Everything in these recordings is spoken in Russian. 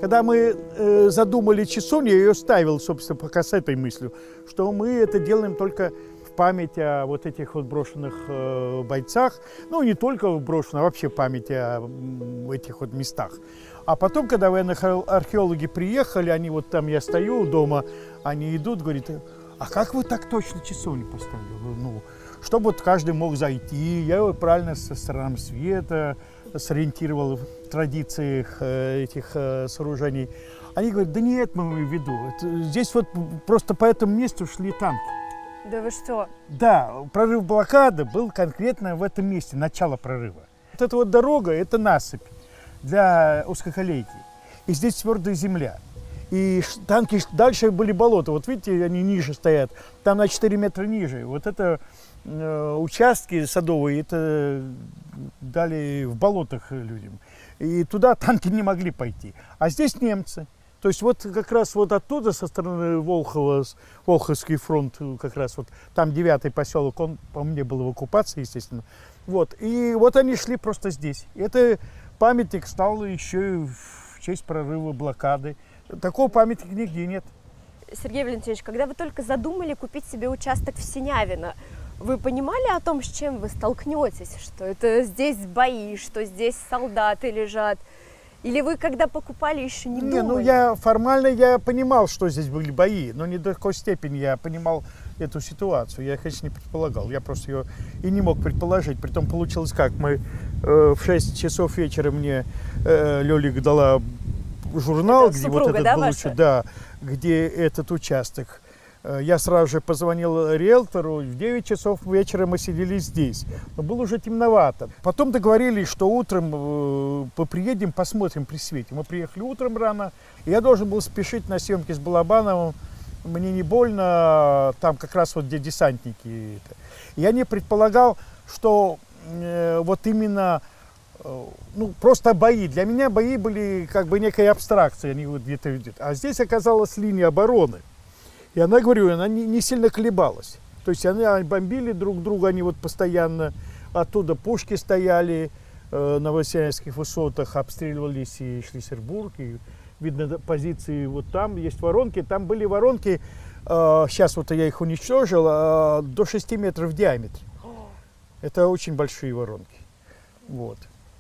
Когда мы задумали часовню, я ее ставил, собственно, пока с этой мыслью, что мы это делаем только в память о вот этих вот брошенных бойцах. Ну, не только брошенных, а вообще память о этих вот местах. А потом, когда военные археологи приехали, они вот там, я стою дома, они идут, говорят: а как вы так точно часовню поставили? Ну, чтобы вот каждый мог зайти, я его правильно со сторонам света сориентировал в традициях этих сооружений. Они говорят: да не это мы имеем в виду. Здесь вот просто по этому месту шли танки. Да вы что? Да, прорыв блокады был конкретно в этом месте, начало прорыва. Вот эта вот дорога – это насыпь для узкоколейки. И здесь твердая земля. И танки дальше были болота. Вот видите, они ниже стоят, там на 4 метра ниже. Вот это участки садовые, это дали в болотах людям. И туда танки не могли пойти. А здесь немцы. То есть вот как раз вот оттуда, со стороны Волхова, Волховский фронт, как раз вот там 9-й поселок, он по мне был в оккупации, естественно. Вот. И вот они шли просто здесь. Это памятник стал еще и в честь прорыва блокады. Такого памятника нигде нет. Сергей Валентинович, когда вы только задумали купить себе участок в Синявино, вы понимали о том, с чем вы столкнетесь? Что это здесь бои, что здесь солдаты лежат? Или вы, когда покупали, еще не думали? Ну я формально понимал, что здесь были бои, но не до такой степени я понимал эту ситуацию. Я, конечно, не предполагал, я просто ее и не мог предположить. Притом получилось как, мы в 6 часов вечера мне Лёлик дала журнал, это где супруга, вот этот да, был, ваша? где этот участок. Я сразу же позвонил риэлтору, в 9 часов вечера мы сидели здесь, но было уже темновато. Потом договорились, что утром приедем, посмотрим при свете. Мы приехали утром рано, и я должен был спешить на съемки с Балабановым. Мне не больно, там как раз вот где десантники. Я не предполагал, что вот именно, ну, просто бои. Для меня бои были как бы некой абстракцией, они вот где-то видят. А здесь оказалась линия обороны. И она, говорю, она не сильно колебалась. То есть они бомбили друг друга, они вот постоянно, оттуда пушки стояли на Воссоярских высотах, обстреливались и Шлиссельбург, и видно позиции вот там, есть воронки, там были воронки, сейчас вот я их уничтожил, до 6 метров в диаметре. Это очень большие воронки. Вот.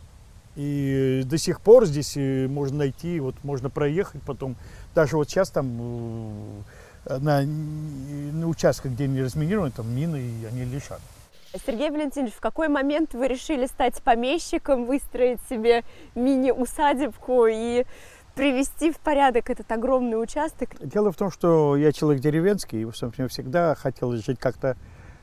И до сих пор здесь можно найти, вот можно проехать потом, даже вот сейчас там на участках, где не разминированы, там мины, и они лежат. Сергей Валентинович, в какой момент вы решили стать помещиком, выстроить себе мини-усадебку и привести в порядок этот огромный участок? Дело в том, что я человек деревенский, и, собственно, всегда хотел жить как-то...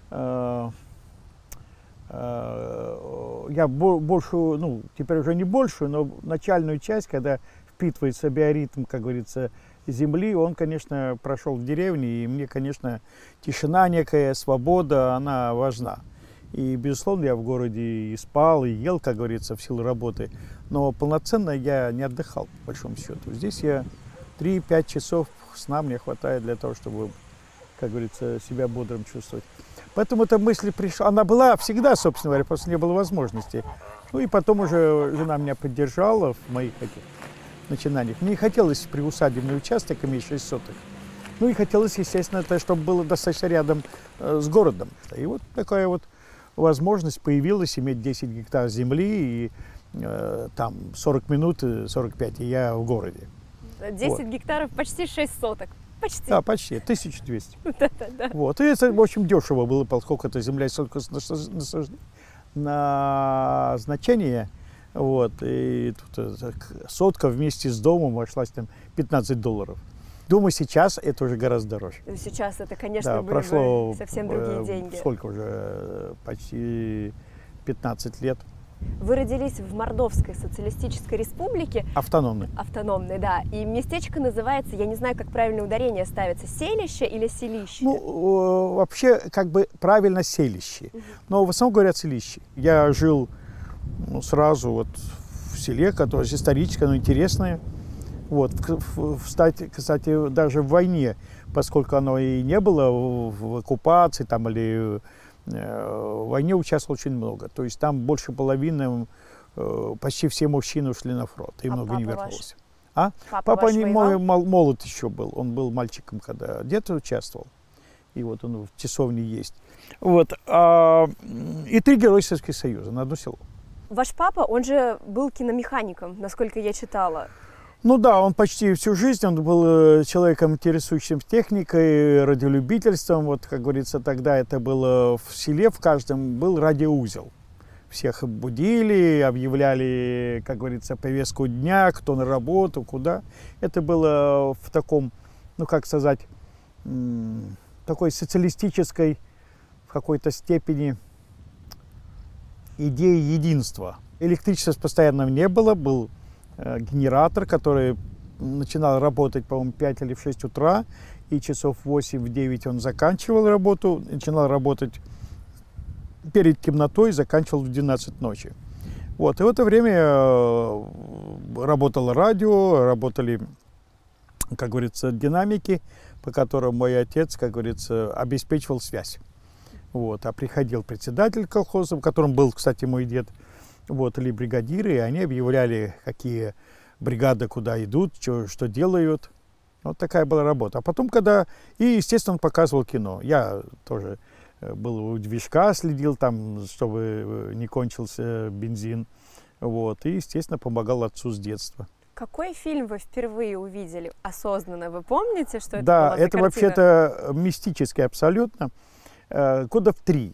я большую, ну, теперь уже не большую, но начальную часть, когда впитывается биоритм, как говорится, земли, он, конечно, прошел в деревне, и мне, конечно, тишина некая, свобода, она важна. И, безусловно, я в городе и спал, и ел, как говорится, в силу работы, но полноценно я не отдыхал, по большому счету. Здесь я 3-5 часов сна мне хватает для того, чтобы, как говорится, себя бодрым чувствовать. Поэтому эта мысль пришла, она была всегда, собственно говоря, просто не было возможности. Ну и потом уже жена меня поддержала в моих таких начинаниях. Мне хотелось приусадебный участок иметь 6 соток. Ну и хотелось, естественно, это, чтобы было достаточно рядом с городом. И вот такая вот возможность появилась иметь 10 гектар земли и там 40 минут, 45, и я в городе. 10 вот. Гектаров, почти 6 соток. Почти. Да, почти, 1200. Да. Вот, и это, в общем, дешево было, поскольку эта земля на значение. Вот, и тут сотка вместе с домом вошлась там $15. Думаю, сейчас это уже гораздо дороже. Сейчас это, конечно, да, были прошло бы совсем другие деньги. Сколько уже? Почти 15 лет. Вы родились в Мордовской социалистической республике. Автономной. Автономной, да. И местечко называется, я не знаю, как правильно ударение ставится, селище или селище? Ну, вообще, как бы правильно селище. Но в основном говорят селище. Я жил сразу вот в селе, которое историческое, но интересное. Вот, кстати, даже в войне, поскольку оно и не было в оккупации там, или в войне участвовало очень много. То есть там больше половины, почти все мужчины ушли на фронт, и много не вернулось. А? Папа ваш не воевал? мой молод еще был. Он был мальчиком, когда дед участвовал. И вот он в часовне есть. Вот. И 3 героя Советского Союза на одно село. Ваш папа, он же был киномехаником, насколько я читала. Ну да, он почти всю жизнь, он был человеком, интересующимся техникой, радиолюбительством. Вот, как говорится, тогда это было в селе, в каждом был радиоузел. Всех будили, объявляли, как говорится, повестку дня, кто на работу, куда. Это было в таком, ну как сказать, такой социалистической в какой-то степени идеи единства. Электричества постоянно не было, был генератор, который начинал работать, по-моему, в 5 или в 6 утра, и часов в 8-9 он заканчивал работу, начинал работать перед темнотой, заканчивал в 12 ночи. Вот, и в это время работало радио, работали, как говорится, динамики, по которым мой отец, как говорится, обеспечивал связь. Вот, а приходил председатель колхоза, в котором был, кстати, мой дед, вот, или бригадиры, и они объявляли, какие бригады куда идут, что делают. Вот такая была работа. А потом, когда... И, естественно, он показывал кино. Я тоже был у движка, следил там, чтобы не кончился бензин. Вот. И, естественно, помогал отцу с детства. Какой фильм вы впервые увидели осознанно? Вы помните, что это да, была за это картина? вообще-то мистически абсолютно. Года в 3.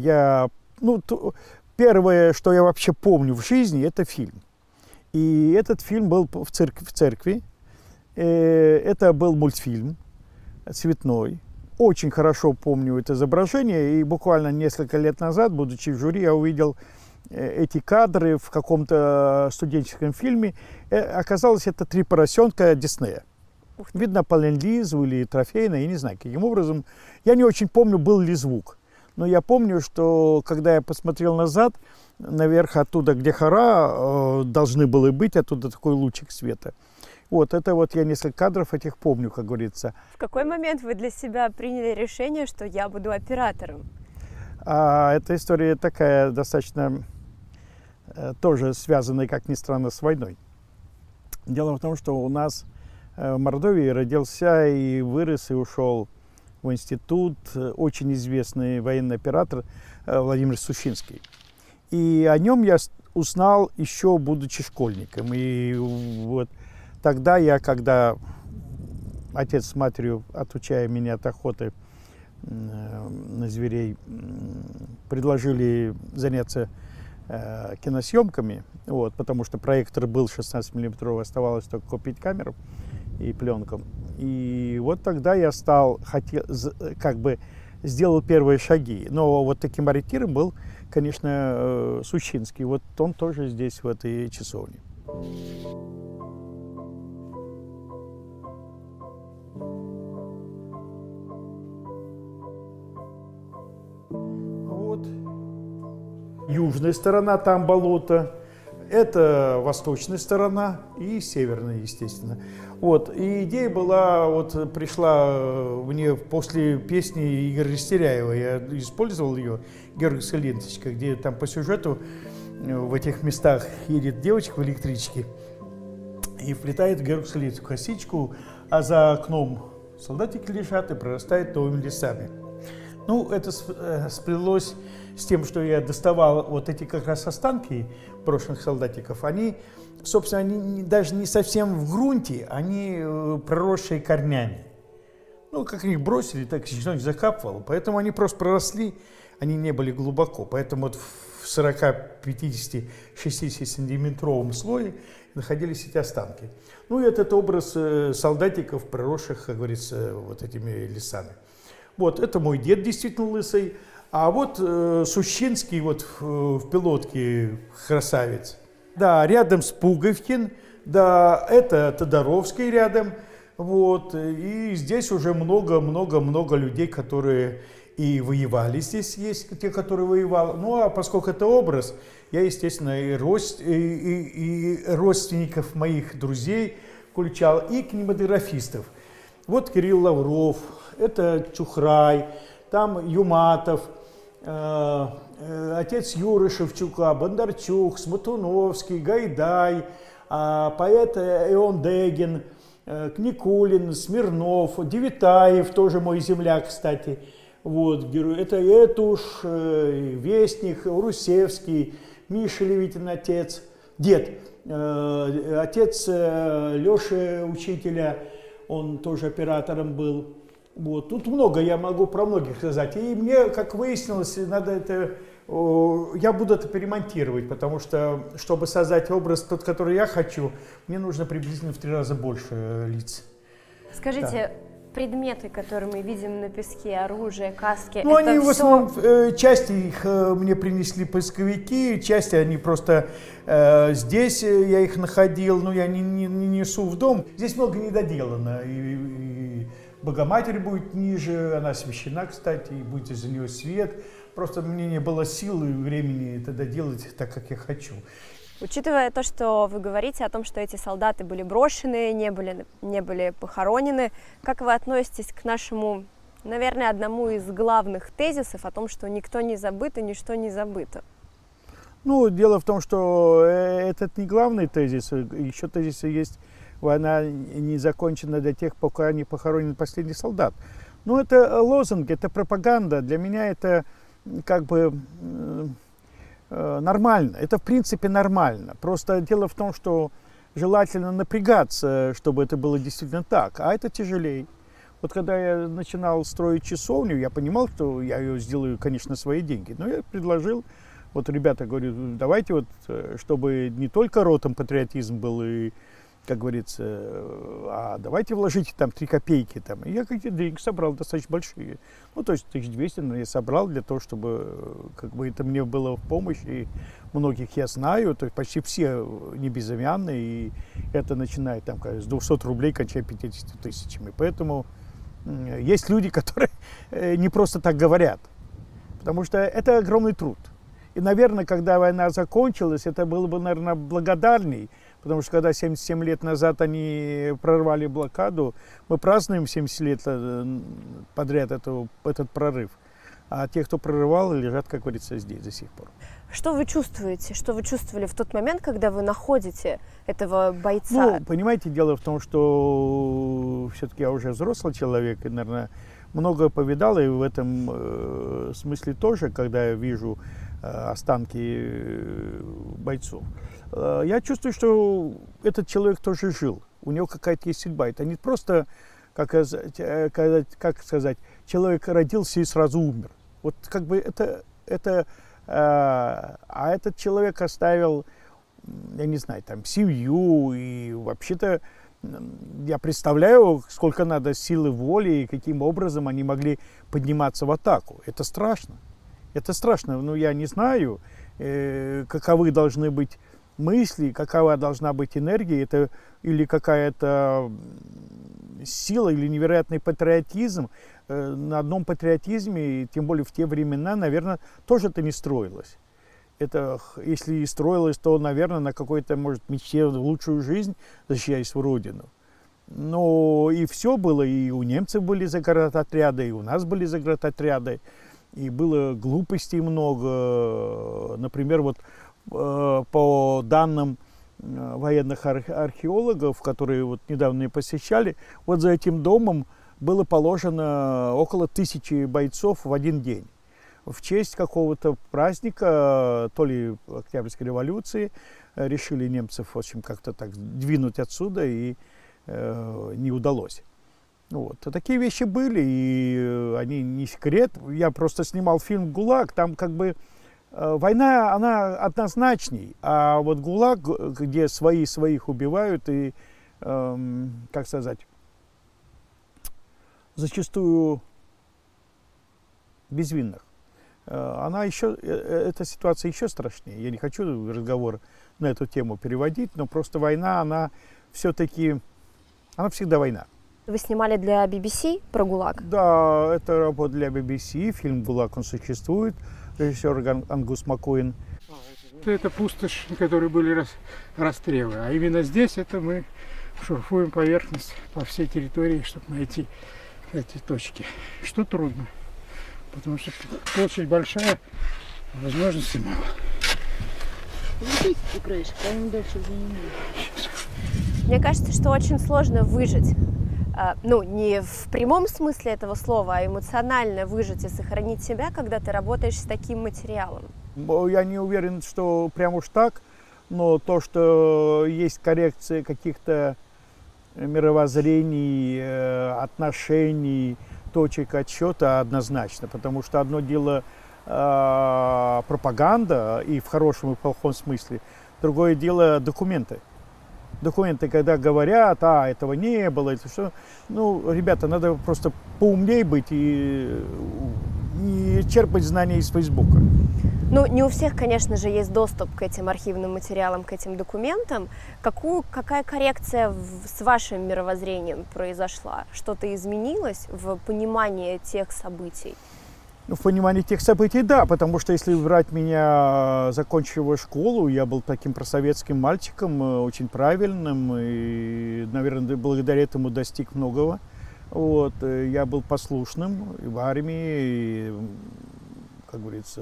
Первое, что я вообще помню в жизни, это фильм. И этот фильм был в церкви. Это был мультфильм цветной. Очень хорошо помню это изображение. И буквально несколько лет назад, будучи в жюри, я увидел эти кадры в каком-то студенческом фильме. Оказалось, это 3 поросенка Диснея. Видно по ленд-лизу или трофейно, я не знаю, каким образом. Я не очень помню, был ли звук. Но я помню, что когда я посмотрел назад, наверх оттуда, где хора должны были быть, оттуда такой лучик света. Вот, это вот я несколько кадров этих помню, как говорится. В какой момент вы для себя приняли решение, что я буду оператором? Эта история такая достаточно тоже связанная, как ни странно, с войной. Дело в том, что у нас в Мордовии родился и вырос, и ушел в институт очень известный военный оператор Владимир Сущинский. И о нем я узнал еще будучи школьником. И вот тогда я, когда отец с матерью, отучая меня от охоты на зверей, предложили заняться киносъемками, вот, потому что проектор был 16-мм, оставалось только купить камеру и пленку. И вот тогда я сделал первые шаги. Но вот таким ориентиром был, конечно, Сущинский. Вот он тоже здесь, в этой часовне. Вот. Южная сторона, там болото. Это восточная сторона и северная, естественно. Вот. И идея была, вот пришла мне после песни Игоря Растеряева, я использовал ее, «Георгиевская ленточка», где там по сюжету в этих местах едет девочка в электричке и вплетает в Георгиевскую ленточку косичку, а за окном солдатики лежат и прорастают новыми лесами. Ну, это сплелось с тем, что я доставал вот эти как раз останки прошлых солдатиков. Они, собственно, они даже не совсем в грунте, они проросшие корнями. Ну, как их бросили, так что-нибудь закапывало. Поэтому они просто проросли, они не были глубоко. Поэтому вот в 40, 50, 60 сантиметровом слое находились эти останки. Ну, и этот образ солдатиков, проросших, как говорится, вот этими лесами. Вот, это мой дед действительно лысый. А вот Сущинский вот в пилотке красавец. Да, рядом с Пуговкин, да, это Тодоровский рядом. Вот, и здесь уже много людей, которые и воевали. Здесь есть те, которые воевали. Ну, а поскольку это образ, я, естественно, и родственников моих друзей включал, и кинематографистов. Вот Кирилл Лавров, это Чухрай, там Юматов, отец Юры Шевчука, Бондарчук, Сматуновский, Гайдай, поэт Ион Дегин, Никулин, Смирнов, Девитаев, тоже мой земляк, кстати. Вот, герой. Это Этуш, Вестник, Урусевский, Миша Левитин отец, дед, отец Леши учителя, он тоже оператором был. Вот. Тут много, я могу про многих сказать. И мне, как выяснилось, надо это, я буду это перемонтировать, потому что, чтобы создать образ тот, который я хочу, мне нужно приблизительно в 3 раза больше лиц. Скажите, предметы, которые мы видим на песке, оружие, каски, ну, это они все... в основном, части их мне принесли поисковики, части они просто здесь я их находил, но я не несу в дом. Здесь много недоделано, и Богоматерь будет ниже, она освящена, кстати, и будет из-за нее свет. Просто мне не было сил и времени это доделать так, как я хочу. Учитывая то, что вы говорите о том, что эти солдаты были брошены, не были похоронены, как вы относитесь к нашему, наверное, одному из главных тезисов о том, что никто не забыт и ничто не забыто? Ну, дело в том, что этот не главный тезис, еще тезисы есть. Война не закончена до тех, пока не похоронен последний солдат. Но это лозунг, это пропаганда. Для меня это как бы нормально. Это в принципе нормально. Просто дело в том, что желательно напрягаться, чтобы это было действительно так. А это тяжелее. Вот когда я начинал строить часовню, я понимал, что я ее сделаю, конечно, свои деньги. Но я предложил, вот ребята говорят, давайте вот, чтобы не только ротом патриотизм был и, как говорится, а давайте вложите там 3 копейки. Там. И я какие-то деньги собрал достаточно большие. Ну, то есть 1200, наверное, я собрал для того, чтобы как бы это мне было в помощь. И многих я знаю, то есть почти все не безымянные. И это начинает там, с 200 рублей, кончая 50 тысячами. Поэтому есть люди, которые не просто так говорят. Потому что это огромный труд. И, наверное, когда война закончилась, это было бы, наверное, благодарней. Потому что когда 77 лет назад они прорвали блокаду, мы празднуем 70 лет подряд этот прорыв. А те, кто прорывал, лежат, как говорится, здесь до сих пор. Что вы чувствуете? Что вы чувствовали в тот момент, когда вы находите этого бойца? Ну, понимаете, дело в том, что все-таки я уже взрослый человек, и, наверное, многое повидал, и в этом смысле тоже, когда я вижу останки бойцов. Я чувствую, что этот человек тоже жил, у него какая-то есть судьба. Это не просто, как сказать, человек родился и сразу умер. Вот как бы а этот человек оставил, я не знаю, там семью, и вообще-то я представляю, сколько надо силы воли и каким образом они могли подниматься в атаку. Это страшно. Это страшно, но я не знаю, каковы должны быть мысли, какова должна быть энергия, это или какая-то сила, или невероятный патриотизм. На одном патриотизме, тем более в те времена, наверное, тоже это не строилось. Это, если и строилось, то, наверное, на какой-то, может, мечте в лучшую жизнь, защищая свою родину. Но и все было, и у немцев были заградотряды, и у нас были заградотряды, и было глупостей много. Например, вот по данным военных археологов, которые вот недавно посещали, вот за этим домом было положено около 1000 бойцов в один день. В честь какого-то праздника, то ли Октябрьской революции, решили немцев, в общем, как-то так двинуть отсюда, и не удалось. Вот. Такие вещи были, и они не секрет. Я просто снимал фильм «ГУЛАГ», там как бы война, она однозначней, а вот ГУЛАГ, где свои своих убивают, и, как сказать, зачастую безвинных, эта ситуация еще страшнее. Я не хочу разговор на эту тему переводить, но просто война, она все-таки, она всегда война. Вы снимали для BBC про ГУЛАГ? Да, это работа для BBC, фильм «ГУЛАГ», он существует, режиссер Ангус Маккуин. Это пустошь, на которой были расстрелы, а именно здесь это мы шурфуем поверхность по всей территории, чтобы найти эти точки, что трудно, потому что площадь большая, возможностей мало. Видите краешек, а он дальше уже не может. Мне кажется, что очень сложно выжить. Ну, не в прямом смысле этого слова, а эмоционально выжить и сохранить себя, когда ты работаешь с таким материалом. Я не уверен, что прям уж так, но то, что есть коррекция каких-то мировоззрений, отношений, точек отсчета, однозначно. Потому что одно дело пропаганда, и в хорошем и в плохом смысле, другое дело документы. Документы, когда говорят, этого не было, это что. Ну, ребята, надо просто поумнее быть и не черпать знания из Фейсбука. Ну, не у всех, конечно же, есть доступ к этим архивным материалам, к этим документам. Какая коррекция с вашим мировоззрением произошла? Что-то изменилось в понимании тех событий? Ну, в понимании тех событий, да, потому что если брать меня, закончившего школу, я был таким просоветским мальчиком, очень правильным, и, наверное, благодаря этому достиг многого. Вот, я был послушным и в армии, и, как говорится,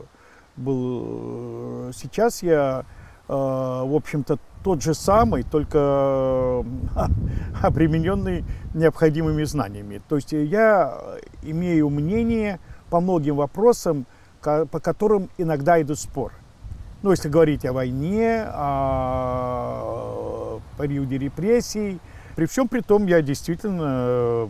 был... Сейчас я, в общем-то, тот же самый, только обремененный необходимыми знаниями. То есть я имею мнение по многим вопросам, по которым иногда идут споры. Ну, если говорить о войне, о периоде репрессий. При всем при том, я действительно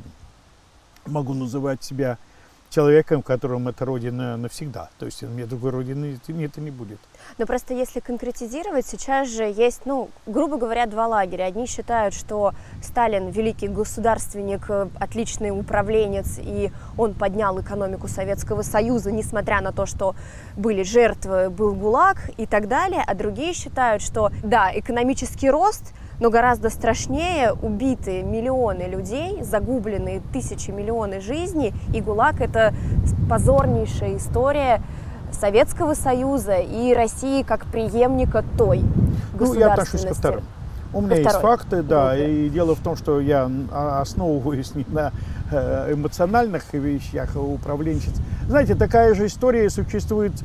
могу называть себя человеком, которым эта родина навсегда. То есть у меня другой родины нет и не будет. Но просто если конкретизировать, сейчас же есть, ну, грубо говоря, два лагеря. Одни считают, что Сталин великий государственник, отличный управленец, и он поднял экономику Советского Союза, несмотря на то, что были жертвы, был ГУЛАГ и так далее. А другие считают, что, да, экономический рост, но гораздо страшнее убитые миллионы людей, загубленные тысячи, миллионы жизней, и ГУЛАГ – это позорнейшая история Советского Союза и России как преемника той государственности. Ну, я отношусь ко вторым. У меня есть факты, да, и дело в том, что я основываюсь не на эмоциональных вещах, а управленческих. Знаете, такая же история существует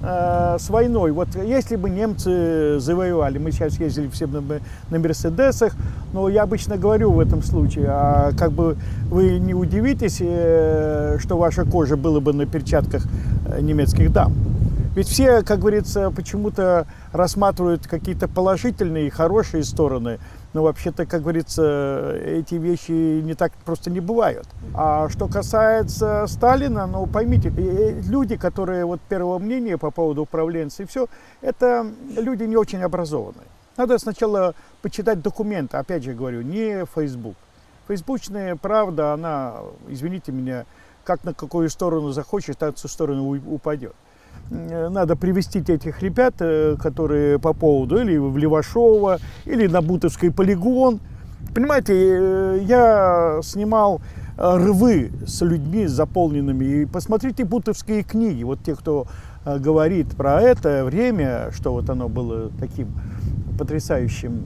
с войной. Вот если бы немцы завоевали, мы сейчас ездили все на Мерседесах, но я обычно говорю в этом случае, а как бы вы не удивитесь, что ваша кожа была бы на перчатках немецких дам. Ведь все, как говорится, почему-то рассматривают какие-то положительные и хорошие стороны, но вообще-то, как говорится, эти вещи не так просто не бывают. А что касается Сталина, ну поймите, люди, которые вот первого мнения по поводу управленца и все, это люди не очень образованные. Надо сначала почитать документы, опять же говорю, не Facebook. Фейсбучная правда, она, извините меня, как на какую сторону захочешь, так в ту сторону упадет. Надо привести этих ребят, которые по поводу или в Левашово, или на Бутовский полигон. Понимаете, я снимал рвы с людьми заполненными. И посмотрите бутовские книги. Вот те, кто говорит про это время, что вот оно было таким потрясающим,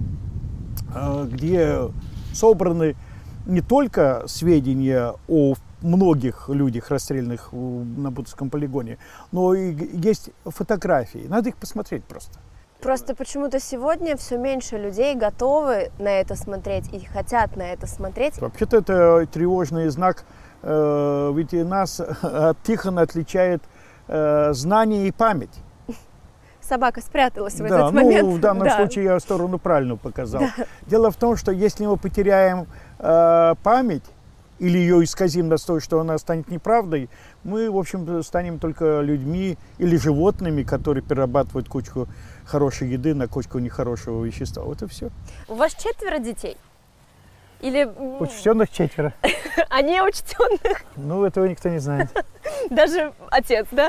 где собраны не только сведения о многих людях, расстрелянных на Бутовском полигоне, но и есть фотографии. Надо их посмотреть просто. Просто почему-то сегодня все меньше людей готовы на это смотреть и хотят на это смотреть. Вообще-то это тревожный знак, ведь нас от Тихона отличает знание и память. Собака спряталась в этот момент. Ну, в данном случае я сторону правильную показал. Да. Дело в том, что если мы потеряем память, или ее исказим до того, что она станет неправдой, мы, в общем, станем только людьми или животными, которые перерабатывают кучку хорошей еды на кучку нехорошего вещества. Вот и все. У вас 4 детей? Или... Учтенных 4. А не учтенных? Ну, этого никто не знает. Даже отец, да?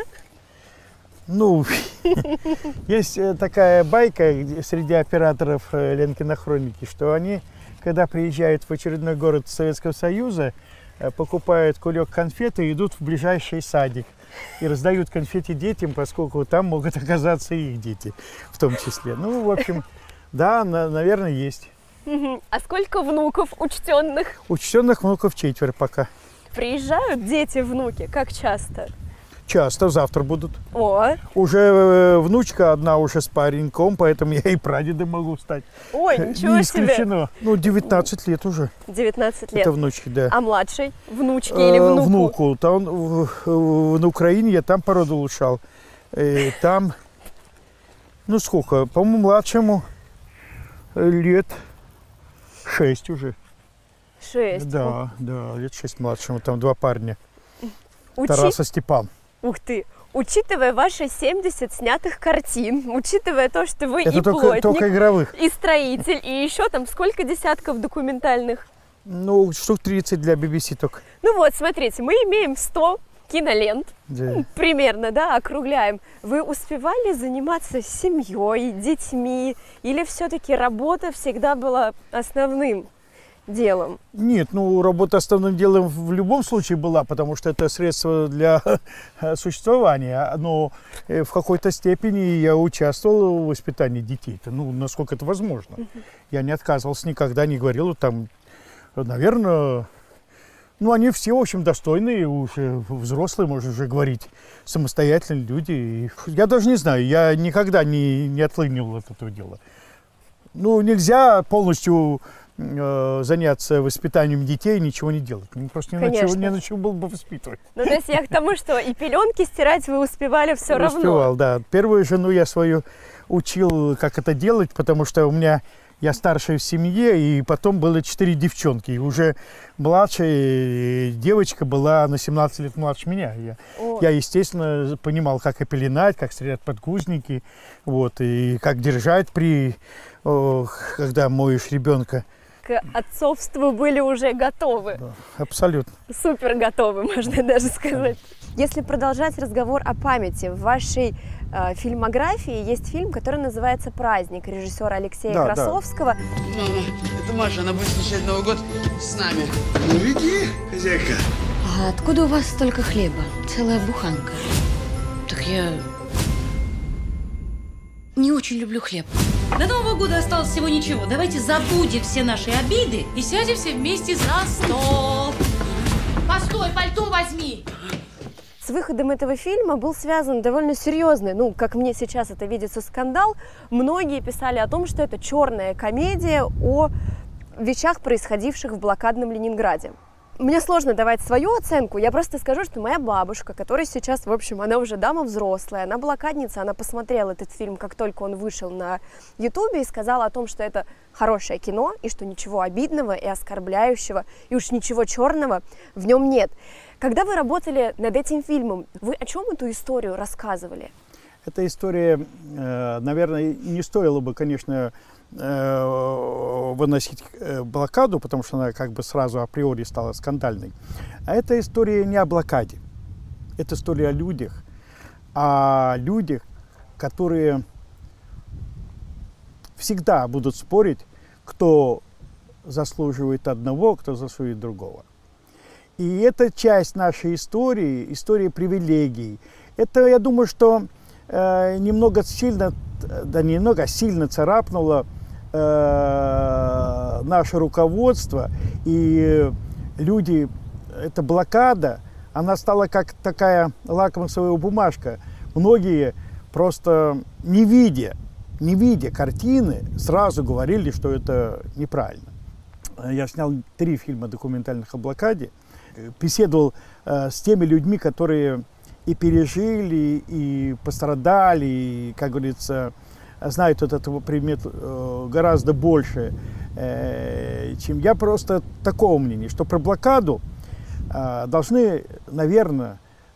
Ну, есть такая байка среди операторов Ленкиной хроники, что они, когда приезжают в очередной город Советского Союза, покупают кулек конфет и идут в ближайший садик. И раздают конфеты детям, поскольку там могут оказаться и их дети в том числе. Ну, в общем, да, наверное, есть. А сколько внуков учтенных? Учтенных внуков 4 пока. Приезжают дети, внуки? Как часто? Часто, завтра будут. О, Уже внучка одна уже с пареньком, поэтому я и прадедом могу стать. ой, ничего Не себе. исключено. Ну, 19 лет уже. 19 лет. Это внучки, да. А младший? Внучке или внуку? Внуку. Там на Украине я там породу улучшал. Там, ну сколько, по-моему, младшему лет 6 уже. 6. Да, лет 6 младшему. Там 2 парня. Учи- Тарас и Степан. Ух ты! Учитывая ваши 70 снятых картин, учитывая то, что вы Это и плотник, только игровых. и строитель, и еще там сколько десятков документальных. Ну, штук 30 для BBC только. Ну вот, смотрите, мы имеем 100 кинолент, Да. примерно, да, округляем. Вы успевали заниматься семьей, детьми, или все-таки работа всегда была основным делом? Нет, ну работа основным делом в любом случае была, потому что это средство для существования. Но в какой-то степени я участвовал в воспитании детей. Ну, насколько это возможно. Я не отказывался никогда, не говорил там, наверное, ну они все, в общем, достойные, уже взрослые, можно уже говорить, самостоятельные люди. И я даже не знаю, я никогда не отлынивал от этого дела. Ну, нельзя полностью заняться воспитанием детей и ничего не делать. Ну, просто не на чем было бы воспитывать. Ну, то есть я к тому, что и пеленки стирать вы успевали все равно. Успевал, да. Первую жену я свою учил, как это делать, потому что я старший в семье, и потом было 4 девчонки. И уже младшая девочка была на 17 лет младше меня. Я, естественно, понимал, как и пеленать, как стрелять подгузники, вот, и как держать когда моешь ребенка. К отцовству были уже готовы. Да, абсолютно. Супер готовы, можно даже сказать. Если продолжать разговор о памяти, в вашей фильмографии есть фильм, который называется «Праздник» режиссера Алексея Красовского. Мама, это Маша, она будет встречать Новый год с нами. Ну, веди, хозяйка. А откуда у вас столько хлеба? Целая буханка. Так я не очень люблю хлеб. До Нового года осталось всего ничего. Давайте забудем все наши обиды и сядем все вместе за стол. Постой, пальто возьми. С выходом этого фильма был связан довольно серьезный, ну, как мне сейчас это видится, скандал. Многие писали о том, что это черная комедия о вещах, происходивших в блокадном Ленинграде. Мне сложно давать свою оценку, я просто скажу, что моя бабушка, которая сейчас, в общем, она уже дама взрослая, она блокадница, она посмотрела этот фильм, как только он вышел на Ютубе, и сказала о том, что это хорошее кино, и что ничего обидного и оскорбляющего, и уж ничего черного в нем нет. Когда вы работали над этим фильмом, вы о чем эту историю рассказывали? Эта история, наверное, не стоило бы, конечно, выносить блокаду, потому что она как бы сразу априори стала скандальной. А эта история не о блокаде. Это история о людях, которые всегда будут спорить, кто заслуживает одного, кто заслуживает другого. И это часть нашей истории, истории привилегий. Это, я думаю, что сильно царапнуло наше руководство, и люди, эта блокада, она стала как такая лакмусовая бумажка. Многие просто не видя картины, сразу говорили, что это неправильно. Я снял 3 фильма документальных о блокаде, беседовал с теми людьми, которые и пережили, и пострадали, и, как говорится, знают этого предмета гораздо больше, чем я. Просто такого мнения, что про блокаду должны, наверное,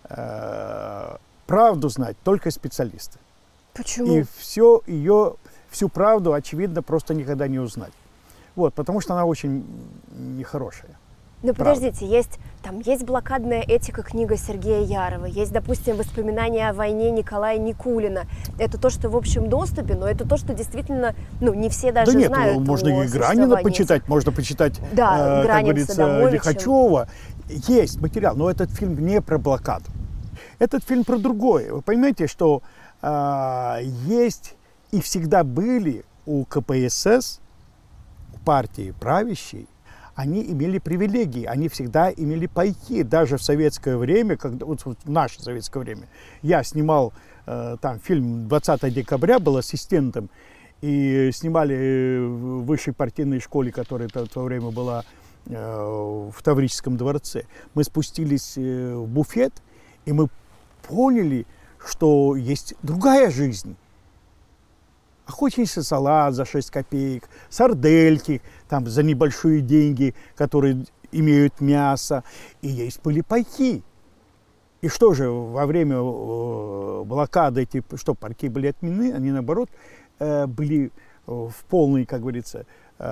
правду знать только специалисты. Почему? И всю правду, очевидно, просто никогда не узнать. Вот, потому что она очень нехорошая. Ну, подождите, есть блокадная этика, книга Сергея Ярова, есть, допустим, воспоминания о войне Николая Никулина. Это то, что в общем доступе, но это то, что действительно, не все даже знают. Да нет, можно и Гранина почитать, можно почитать, как говорится, Лихачева. Есть материал, но этот фильм не про блокаду. Этот фильм про другое. Вы понимаете, что есть и всегда были у КПСС, у партии правящей, они имели привилегии, они всегда имели пайки. Даже в советское время, когда, вот в наше советское время, я снимал там фильм «20 декабря», был ассистентом, и снимали в высшей партийной школе, которая в то время была в Таврическом дворце. Мы спустились в буфет, и мы поняли, что есть другая жизнь. Охотничий салат за 6 копеек, сардельки там, за небольшие деньги, которые имеют мясо, и есть были пайки. И что же, во время блокады эти, что, пайки были отменены, они наоборот были в полной, как говорится,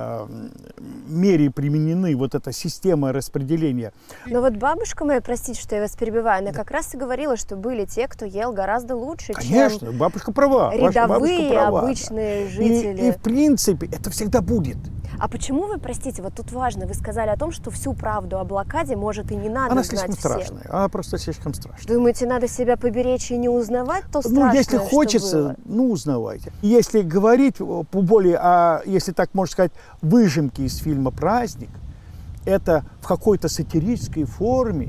мере применены, вот эта система распределения. Но вот бабушка моя, простите, что я вас перебиваю, она как раз и говорила, что были те, кто ел гораздо лучше, Конечно, чем бабушка права. рядовые, права, обычные да. жители. И в принципе это всегда будет. А почему вы, простите, вот тут важно, вы сказали о том, что всю правду о блокаде, может, и не надо Она знать слишком всем. страшная, она просто слишком страшная. Думаете, надо себя поберечь и не узнавать то страшное, Ну, если что хочется, было? ну, узнавайте. Если говорить по более, если так можно сказать, выжимки из фильма «Праздник», это в какой-то сатирической форме,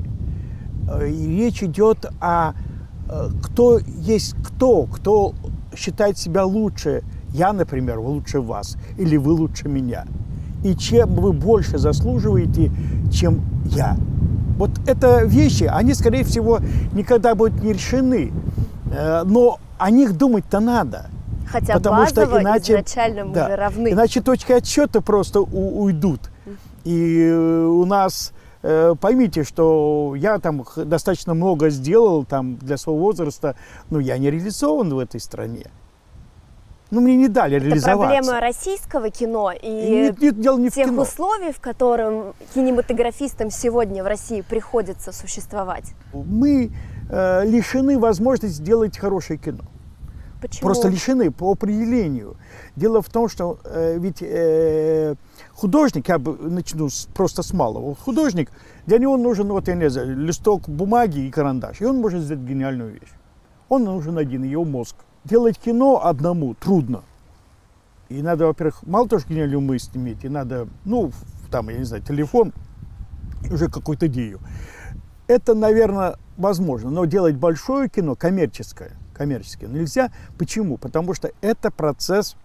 и речь идет о кто есть кто считает себя лучше. Я, например, лучше вас, или вы лучше меня. И чем вы больше заслуживаете, чем я. Вот это вещи, они, скорее всего, никогда будут не решены. Но о них думать-то надо. Хотя потому базово что иначе, изначально мы да, же равны. Иначе точки отсчета просто уйдут. И у нас, поймите, что я там достаточно много сделал там, для своего возраста, но я не реализован в этой стране. Ну, мне не дали реализоваться. Это проблема российского кино и дело не в тех кино. условий, в котором кинематографистам сегодня в России приходится существовать. Мы лишены возможности сделать хорошее кино. Почему? Просто лишены по определению. Дело в том, что ведь художник, я начну просто с малого, художник, для него нужен, вот я не знаю, листок бумаги и карандаш, и он может сделать гениальную вещь. Он нужен один, его мозг. Делать кино одному трудно. И надо, во-первых, мало того, что гениальную мысль иметь, и надо, ну, там, я не знаю, телефон, уже какую-то идею. Это, наверное, возможно, но делать большое кино, коммерческое нельзя. Почему? Потому что это процесс,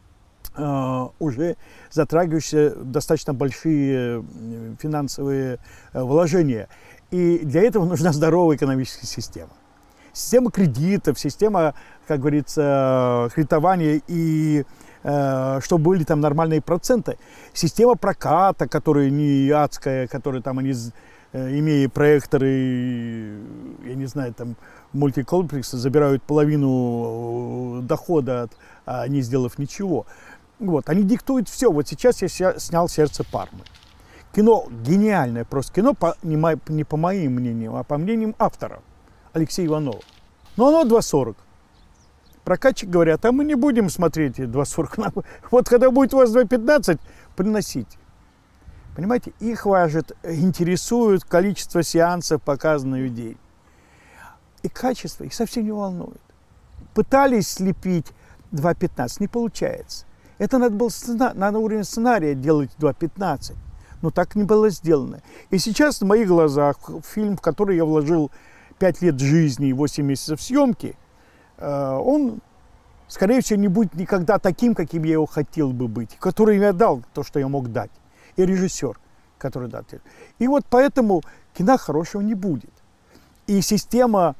уже затрагивающий достаточно большие финансовые вложения. И для этого нужна здоровая экономическая система. Система кредитов, система, как говорится, кредитования и чтобы были там нормальные проценты. Система проката, которая не адская, которая там они, имея проекторы, я не знаю, там мультикомплексы, забирают половину дохода, не сделав ничего. Вот, они диктуют все. Вот сейчас я снял «Сердце Пармы». Кино гениальное, просто кино не по моим мнениям, а по мнениям автора Алексея Иванова. Но оно 2.40. Прокатчик говорят, а мы не будем смотреть 2.40. Вот когда будет у вас 2.15, приносите. Понимаете, их важит, интересует количество сеансов, показанных людей. И качество их совсем не волнует. Пытались слепить 2.15, не получается. Это надо было на уровне сценария делать 2.15. Но так не было сделано. И сейчас на моих глазах фильм, в который я вложил 5 лет жизни и 8 месяцев съемки, он, скорее всего, не будет никогда таким, каким я его хотел бы быть, который я дал то, что я мог дать, и режиссер, который дал. И вот поэтому кино хорошего не будет. И система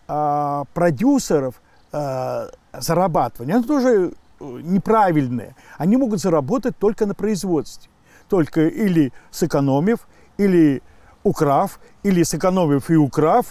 продюсеров зарабатывания, она тоже неправильная. Они могут заработать только на производстве. Только или сэкономив, или украв, или сэкономив и украв.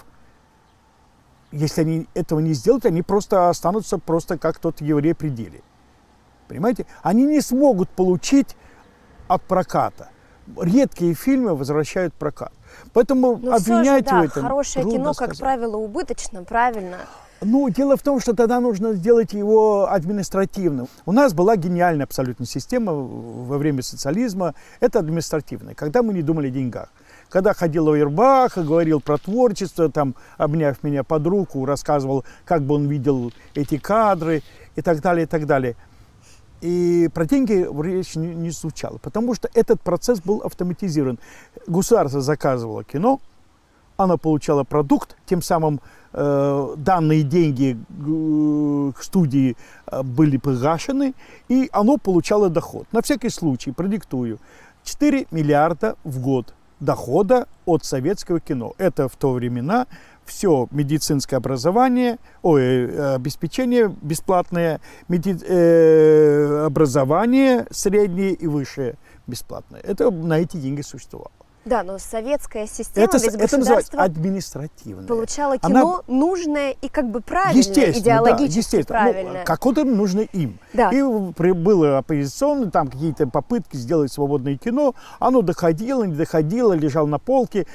Если они этого не сделают, они просто останутся просто как тот еврей при деле. Понимаете? Они не смогут получить от проката. Редкие фильмы возвращают прокат. Поэтому обвинять в этом хорошее кино, сказать. как правило, убыточно, правильно? Ну, дело в том, что тогда нужно сделать его административным. У нас была гениальная абсолютно система во время социализма. Это административная, когда мы не думали о деньгах. Когда ходил Ойербах и говорил про творчество, там, обняв меня под руку, рассказывал, как бы он видел эти кадры и так далее, и так далее. И про деньги речь не звучала, потому что этот процесс был автоматизирован. Государство заказывало кино, оно получало продукт, тем самым данные деньги к студии были погашены, и оно получало доход. На всякий случай, продиктую, 4 миллиарда в год дохода от советского кино. Это в то времена все медицинское образование, обеспечение бесплатное, образование среднее и высшее бесплатное. Это на эти деньги существовало. Да, но советская система, Это называется государство административное. получало кино нужное и как бы правильное, идеологически правильное. Какое-то нужно им. Да. И было оппозиционное, там какие-то попытки сделать свободное кино, оно доходило, не доходило, лежало на полке.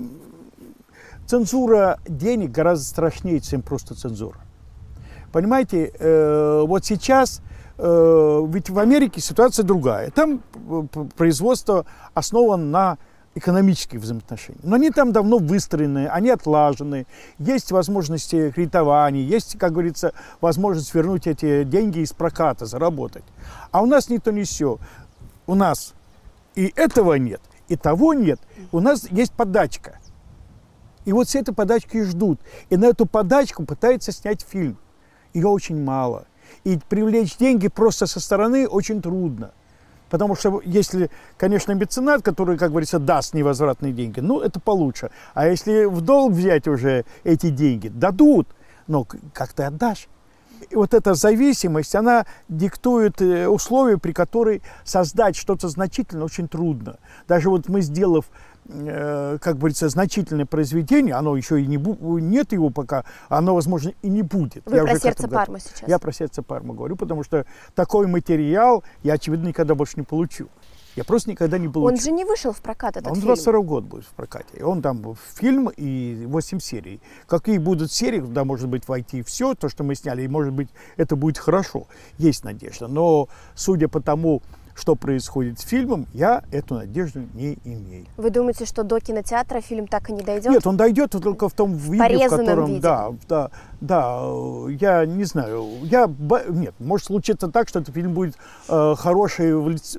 Цензура денег гораздо страшнее, чем просто цензура. Понимаете, вот сейчас, ведь в Америке ситуация другая. Там производство основано на экономических взаимоотношений. Но они там давно выстроены, они отлажены, есть возможности кредитования, есть, как говорится, возможность вернуть эти деньги из проката, заработать. А у нас не то, не сё. У нас и этого нет, и того нет. У нас есть подачка. И вот с этой подачки и ждут. И на эту подачку пытаются снять фильм. Ее очень мало. И привлечь деньги просто со стороны очень трудно. Потому что если, конечно, меценат, который, как говорится, даст невозвратные деньги, ну, это получше. А если в долг взять уже эти деньги, дадут, но как ты отдашь? И вот эта зависимость, она диктует условия, при которых создать что-то значительное очень трудно. Даже вот мы, сделав, как говорится, значительное произведение, оно еще и нет его пока, оно, возможно, и не будет. Вы про «Сердце Пармы» сейчас? Я про «Сердце Пармы» говорю, потому что такой материал я, очевидно, никогда больше не получу. Я просто никогда не получу. Он же не вышел в прокат, этот фильм? Он 22 год будет в прокате. И он там фильм и 8 серий. Какие будут серии, туда может быть войти все, то, что мы сняли, и может быть это будет хорошо. Есть надежда. Но судя по тому, что происходит с фильмом, я эту надежду не имею. Вы думаете, что до кинотеатра фильм так и не дойдет? Нет, он дойдет только в том виде, в котором... виде. Да, я не знаю. Нет, может случиться так, что этот фильм будет хороший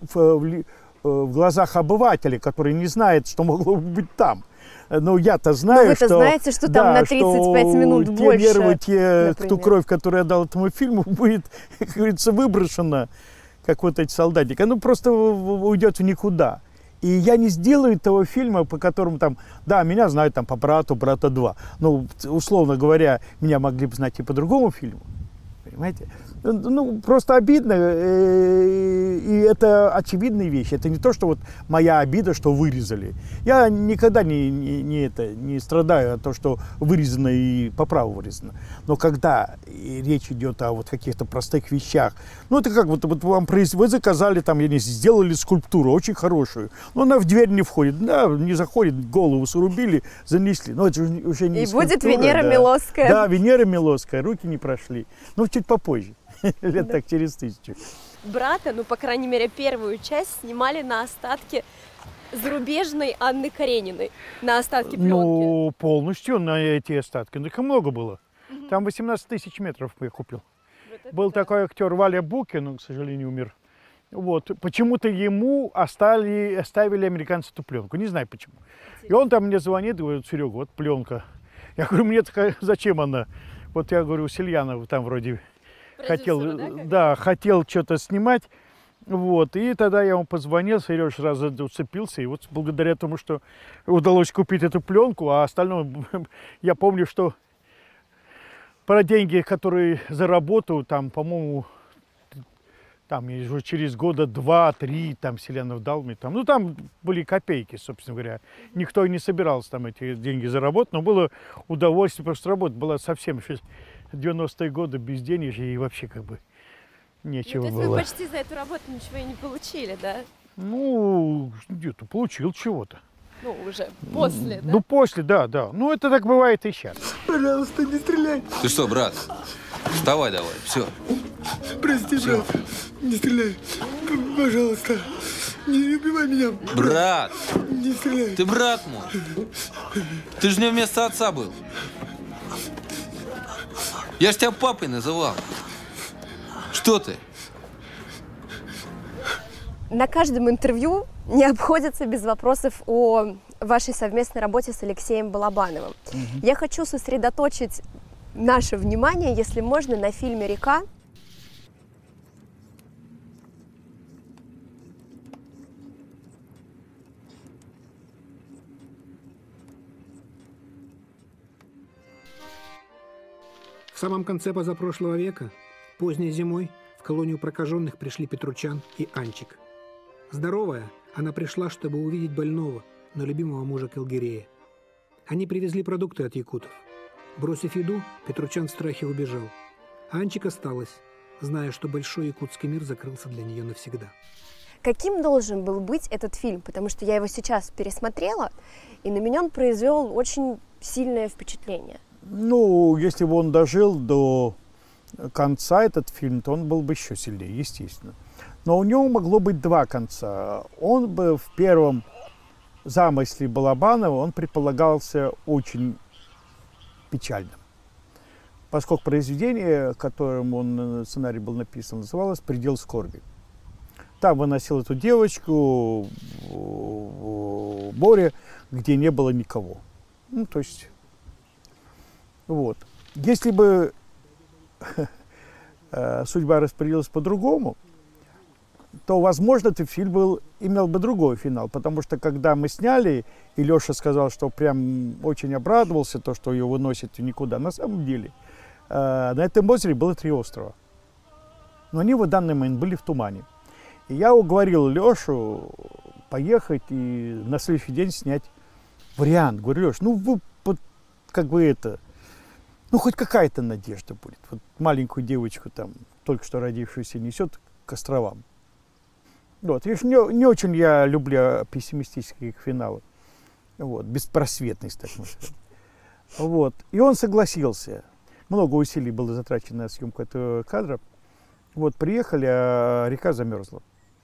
в глазах обывателя, который не знает, что могло быть там. Но я-то знаю, вы-то знаете, что там на 35 минут больше, например. Ту кровь, которую я дал этому фильму, будет, как говорится, выброшена, как вот эти солдатики. Оно просто уйдет в никуда. И я не сделаю того фильма, по которому там, да, меня знают там по брата 2. Ну, условно говоря, меня могли бы знать и по другому фильму. Понимаете? Ну, просто обидно, и это очевидные вещи. Это не то, что вот моя обида, что вырезали. Я никогда не страдаю от того, что вырезано и по праву вырезано. Но когда речь идет о вот каких-то простых вещах, ну, это как вот вам вы заказали, там, сделали скульптуру очень хорошую, но она в дверь не входит, да, не заходит, голову срубили, занесли. Но это уже не и скульптура. Будет Венера Милосская. Да, Венера Милосская, руки не прошли. Ну, чуть попозже. Лет так через 1000. «Брата», ну, по крайней мере, первую часть снимали на остатки зарубежной Анны Карениной. На остатки пленки. Ну, полностью на эти остатки. Ну, их много было. Там 18 000 метров я купил. Вот был такой актер Валя Букин, он, к сожалению, умер. Вот. Почему-то ему оставили американцы эту пленку. Не знаю почему. И он там мне звонит, говорит: Серега, вот пленка. Я говорю, мне такая, зачем она? Вот я говорю, Сельянов там вроде... Хотел что-то снимать, вот, и тогда я ему позвонил, Сереж сразу уцепился, и вот благодаря тому, что удалось купить эту пленку, а остальное, я помню, что про деньги, которые заработаю, там, по-моему, там уже через года 2-3, там, Селянов дал мне, там, ну, там были копейки, собственно говоря, никто и не собирался там эти деньги заработать, но было удовольствие просто работать, было совсем 90-е годы безденежья и вообще как бы нечего было. То есть вы почти за эту работу ничего и не получили, да? Ну, где-то получил чего-то. Ну, уже после, да? Ну, после, да. Ну, это так бывает и сейчас. Пожалуйста, не стреляй. Ты что, брат? Вставай давай, все. Прости, брат, не стреляй. Пожалуйста, не убивай меня. Брат! Не стреляй. Ты брат мой. Ты же не вместо отца был. Я ж тебя папой называл. Что ты? На каждом интервью не обходится без вопросов о вашей совместной работе с Алексеем Балабановым. Я хочу сосредоточить наше внимание, если можно, на фильме «Река». В самом конце позапрошлого века, поздней зимой, в колонию прокаженных пришли Петручан и Анчик. Здоровая, она пришла, чтобы увидеть больного, но любимого мужа Келгирея. Они привезли продукты от якутов. Бросив еду, Петручан в страхе убежал. А Анчик осталась, зная, что большой якутский мир закрылся для нее навсегда. Каким должен был быть этот фильм? Потому что я его сейчас пересмотрела, и на меня он произвел очень сильное впечатление. Ну, если бы он дожил до конца, этот фильм, то он был бы еще сильнее, естественно. Но у него могло быть два конца. Он бы в первом замысле Балабанова, он предполагался очень печальным. Поскольку произведение, которым он, сценарий был написан, называлось «Предел скорби». Там выносил эту девочку в море, где не было никого. Ну, то есть, вот. Если бы судьба распорядилась по-другому, то, возможно, этот фильм имел бы другой финал. Потому что, когда мы сняли, и Леша сказал, что прям очень обрадовался, то, что ее выносит никуда, на самом деле, на этом озере было 3 острова. Но они в данный момент были в тумане. И я уговорил Лешу поехать и на следующий день снять вариант. Говорю: Леш, ну вы вот, как бы это, ну хоть какая-то надежда будет. Вот маленькую девочку там, только что родившуюся, несет к островам. Вот. Видишь, не очень я люблю пессимистические финалы. Вот. Беспросветность, так можно сказать. Вот. И он согласился. Много усилий было затрачено на съемку этого кадра. Вот, приехали, а река замерзла.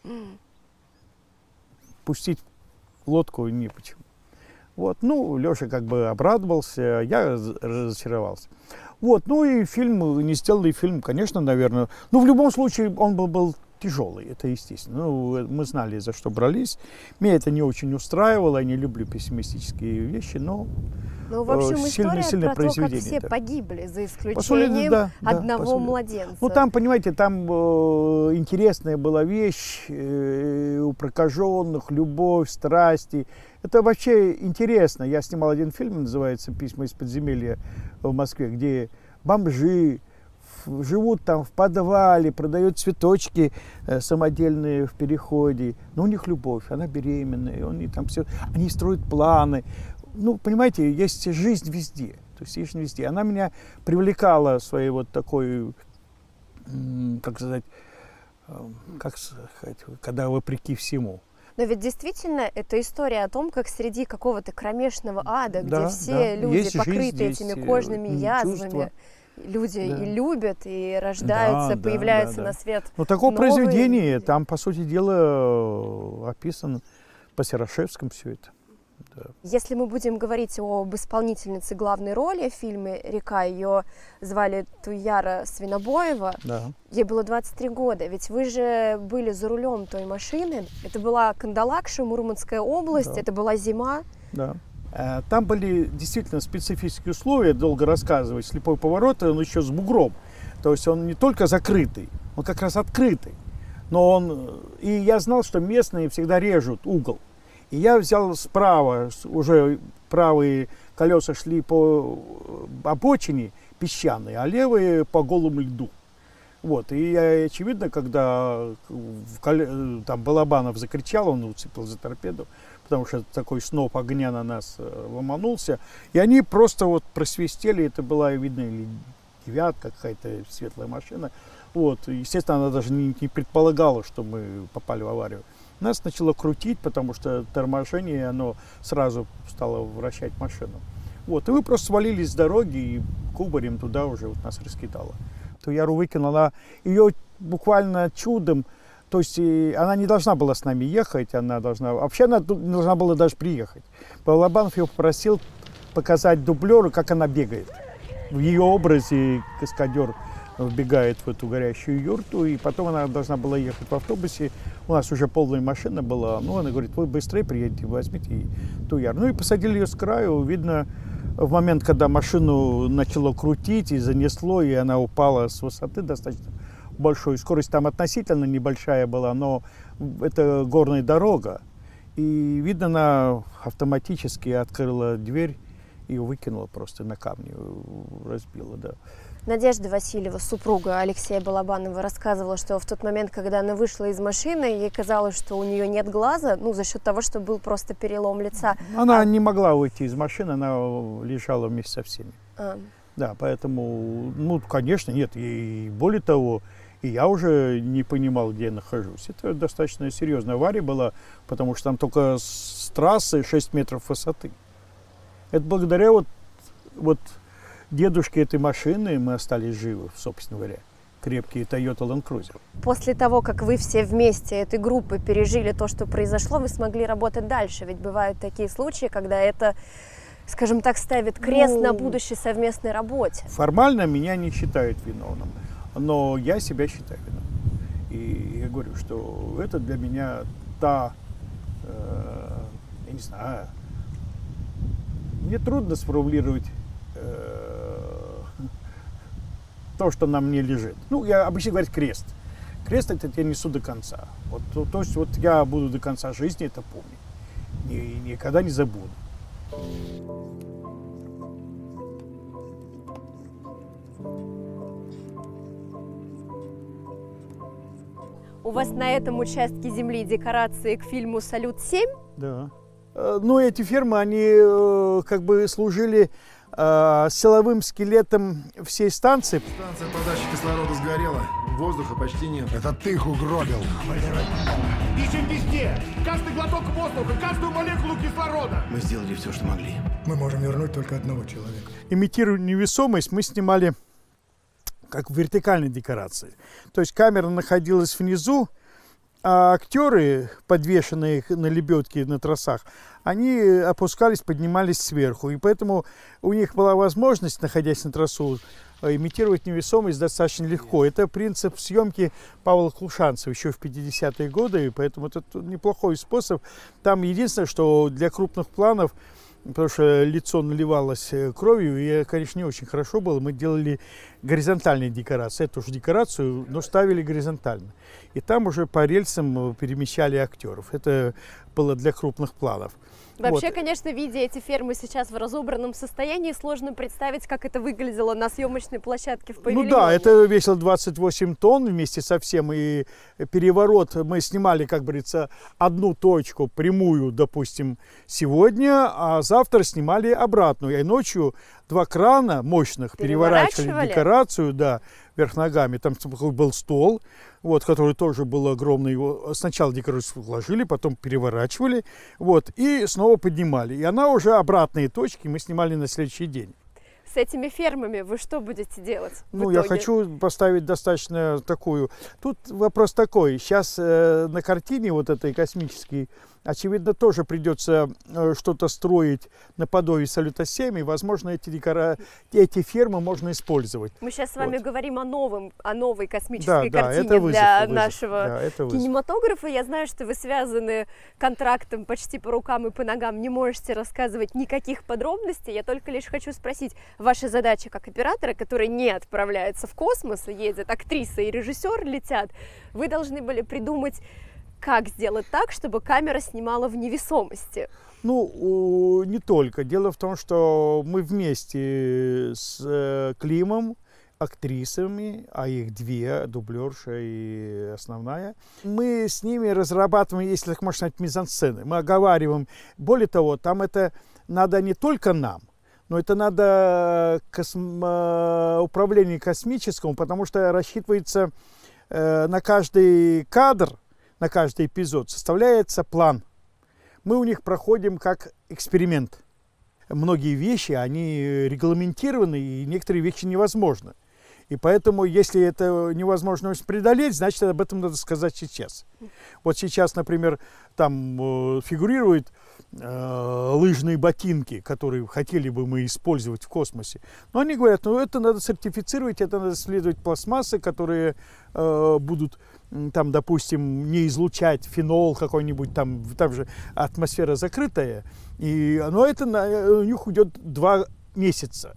Пустить лодку не почему. Вот, ну, Леша как бы обрадовался, я разочаровался. Вот, ну и фильм, не сделанный фильм, конечно, наверное. Ну, в любом случае, он был тяжелый, это естественно. Ну, мы знали, за что брались. Меня это не очень устраивало, я не люблю пессимистические вещи, но ну, в общем, сильное про то, как все погибли, за исключением одного младенца. Ну, там, понимаете, там интересная была вещь у прокаженных, любовь, страсти. Это вообще интересно. Я снимал один фильм, называется «Письма из подземелья» в Москве, где бомжи живут там в подвале, продают цветочки самодельные в переходе. Но у них любовь, она беременная, они там все, они строят планы. Ну, понимаете, есть жизнь везде. То есть жизнь везде. Она меня привлекала своей вот такой, как сказать, когда вопреки всему. Но ведь действительно это история о том, как среди какого-то кромешного ада, где все люди есть покрыты этими кожными язвами, чувства. Люди и любят, и рождаются, появляются на свет. Но такое произведение, там, по сути дела, описано по Серошевскому все это. Да. Если мы будем говорить об исполнительнице главной роли в фильме «Река», ее звали Туяра Свинобоева, ей было 23 года, ведь вы же были за рулем той машины, это была Кандалакша, Мурманская область, это была зима. Да. Там были действительно специфические условия, долго рассказывать, слепой поворот, он еще с бугром, то есть он не только закрытый, он как раз открытый, но и я знал, что местные всегда режут угол. И я взял справа, уже правые колеса шли по обочине песчаной, а левые по голому льду. Вот. И очевидно, когда там Балабанов закричал, он уцепил за торпеду, потому что такой сноп огня на нас ломанулся. И они просто вот просвистели, это была, видно, или девятка, какая-то светлая машина. Вот. Естественно, она даже не предполагала, что мы попали в аварию. Нас начало крутить, потому что торможение, оно сразу стало вращать машину. Вот, и мы просто свалились с дороги и кубарем туда уже вот нас раскидало. Туяру выкинула, ее буквально чудом, то есть она не должна была с нами ехать, вообще она должна была даже приехать. Балабанов ее попросил показать дублеру, как она бегает. В ее образе каскадер вбегает в эту горящую юрту, и потом она должна была ехать в автобусе. У нас уже полная машина была. Ну, она говорит, вы быстрее приедете, возьмите ту яру. Ну, и посадили ее с краю. Видно, в момент, когда машину начало крутить и занесло, и она упала с высоты достаточно большой. Скорость там относительно небольшая была, но это горная дорога. И, видно, она автоматически открыла дверь и выкинула просто на камни, разбила, да. Надежда Васильева, супруга Алексея Балабанова, рассказывала, что в тот момент, когда она вышла из машины, ей казалось, что у нее нет глаза, ну, за счет того, что был просто перелом лица. Она не могла выйти из машины, она лежала вместе со всеми. Да, поэтому, ну, конечно, нет. И более того, и я уже не понимал, где я нахожусь. Это достаточно серьезная авария была, потому что там только с трассы 6 метров высоты. Это благодаря вот дедушке этой машины мы остались живы, собственно говоря. Крепкий Toyota Land Cruiser. После того, как вы все вместе этой группы пережили то, что произошло, вы смогли работать дальше. Ведь бывают такие случаи, когда это, скажем так, ставит крест на будущей совместной работе. Формально меня не считают виновным, но я себя считаю виновным. И я говорю, что это для меня я не знаю, мне трудно сформулировать то, что на мне лежит. Ну, я обычно говорю крест. Крест это я несу до конца. Вот, то есть вот я буду до конца жизни это помнить. И никогда не забуду. У вас на этом участке земли декорации к фильму «Салют-7»? Да. Ну, эти фермы, они как бы служили силовым скелетом всей станции. Станция подачи кислорода сгорела, воздуха почти нет. Это ты их угробил. Ищем везде, каждый глоток воздуха, каждую молекулу кислорода. Мы сделали все, что могли. Мы можем вернуть только одного человека. Имитируя невесомость, мы снимали как в вертикальной декорации. То есть камера находилась внизу, а актеры, подвешенные на лебедке на тросах, они опускались, поднимались сверху. И поэтому у них была возможность, находясь на тросу, имитировать невесомость достаточно легко. Это принцип съемки Павла Клушанцева еще в 50-е годы, и поэтому это неплохой способ. Там единственное, что для крупных планов, потому что лицо наливалось кровью, и, конечно, не очень хорошо было. Мы делали горизонтальные декорации. Эту же декорацию, но ставили горизонтально. И там уже по рельсам перемещали актеров. Это было для крупных планов. Вообще, вот. Конечно, видя эти фермы сейчас в разобранном состоянии, сложно представить, как это выглядело на съемочной площадке в павильоне. Ну да, это весило 28 тонн вместе со всем. И переворот мы снимали, как говорится, одну точку прямую, допустим, сегодня, а завтра снимали обратную. И ночью 2 крана мощных переворачивали декорацию, да, вверх ногами. Там был стол, вот, который тоже был огромный. Его сначала декорацию вложили, потом переворачивали, вот, и снова поднимали. И она уже обратные точки мы снимали на следующий день. С этими фермами вы что будете делать? Ну, я хочу поставить достаточно такую... Тут вопрос такой. Сейчас на картине вот этой космической, очевидно, тоже придется что-то строить наподобие «Салюта-7», и, возможно, эти фермы можно использовать. Мы сейчас с вами говорим о новой космической картине для нашего кинематографа. Я знаю, что вы связаны контрактом почти по рукам и по ногам, не можете рассказывать никаких подробностей. Я только лишь хочу спросить, ваша задача как оператора, который не отправляется в космос, едет актриса и режиссер летят, вы должны были придумать, как сделать так, чтобы камера снимала в невесомости. Ну, не только. Дело в том, что мы вместе с Климом, актрисами, а их 2, дублерша и основная, мы с ними разрабатываем, если так можно сказать, мизансцены. Мы оговариваем. Более того, там это надо не только нам, но это надо управлению космическому, потому что рассчитывается на каждый кадр, на каждый эпизод составляется план. Мы у них проходим как эксперимент. Многие вещи, они регламентированы, и некоторые вещи невозможны. И поэтому, если это невозможность преодолеть, значит, об этом надо сказать сейчас. Вот сейчас, например, там фигурируют лыжные ботинки, которые хотели бы мы использовать в космосе. Но они говорят, ну это надо сертифицировать, это надо исследовать пластмассы, которые будут, там, допустим, не излучать фенол какой-нибудь, там же атмосфера закрытая, но это у них уйдет 2 месяца.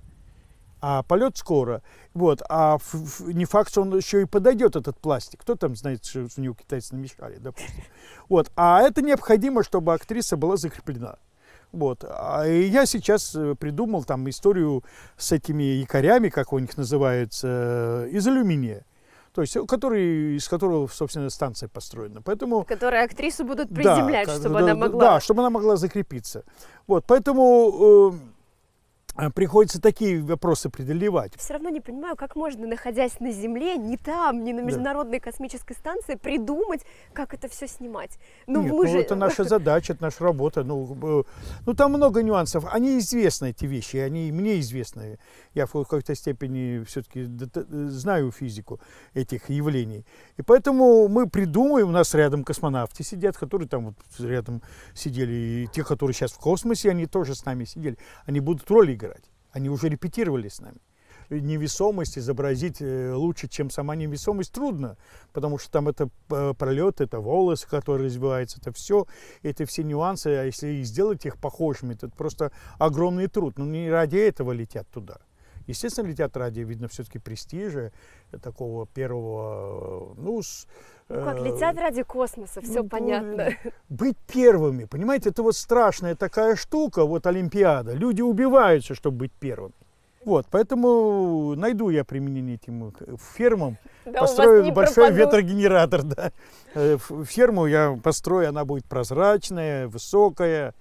А полет скоро. Вот. А не факт, что он еще и подойдет, этот пластик. Кто там знает, что у него китайцы намешали, допустим. Вот. А это необходимо, чтобы актриса была закреплена. Вот. И я сейчас придумал там историю с этими якорями, как у них называется, из алюминия. То есть, из которого, собственно, станция построена. Поэтому, которые актрису будут приземлять, да, чтобы она могла... Да, чтобы она могла закрепиться. Вот. Поэтому... приходится такие вопросы преодолевать. Все равно не понимаю, как можно, находясь на Земле, не там, не на Международной космической станции, придумать, как это все снимать. Ну, нет, это наша задача, это наша работа. Ну, там много нюансов. Они известны, эти вещи, они мне известны. Я в какой-то степени все-таки знаю физику этих явлений. И поэтому мы придумаем, у нас рядом космонавты сидят, которые там вот рядом сидели, и те, которые сейчас в космосе, они тоже с нами сидели. Они будут роли играть. Они уже репетировали с нами. Невесомость изобразить лучше, чем сама невесомость, трудно, потому что там это пролет, это волосы, которые развиваются, это все нюансы, а если сделать их похожими, это просто огромный труд. Но не ради этого летят туда. Естественно, летят ради, видно, все-таки престижа, такого первого, как летят ради космоса, все понятно. Быть первыми, понимаете, это вот страшная такая штука, вот Олимпиада. Люди убиваются, чтобы быть первыми. Вот, поэтому найду я применение этим фермам, да, построю большой ветрогенератор. Да. Ферму я построю, она будет прозрачная, высокая,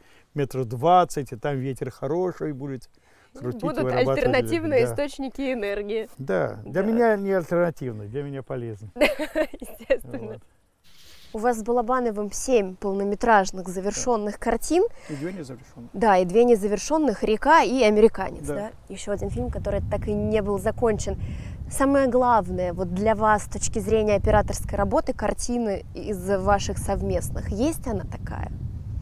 20 метров, и там ветер хороший будет. Будут альтернативные источники энергии. Да, для меня не альтернативно, для меня полезно. Естественно. У вас с Балабановым 7 полнометражных завершенных картин. И 2 незавершенных. Да, и 2 незавершенных «Река» и «Американец». Да. Еще один фильм, который так и не был закончен. Самое главное вот для вас с точки зрения операторской работы картины из ваших совместных, есть она такая?